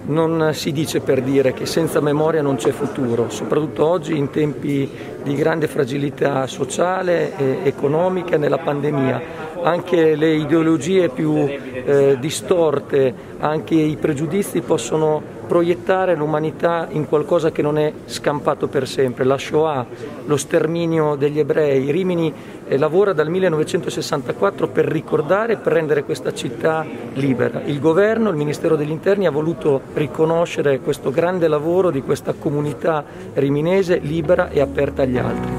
non si dice per dire che senza memoria non c'è futuro, soprattutto oggi in tempi di grande fragilità sociale e economica nella pandemia. Anche le ideologie più distorte, anche i pregiudizi possono proiettare l'umanità in qualcosa che non è scampato per sempre. La Shoah, lo sterminio degli ebrei. Rimini lavora dal 1964 per ricordare e per rendere questa città libera. Il governo, il Ministero degli Interni ha voluto riconoscere questo grande lavoro di questa comunità riminese libera e aperta agli altri.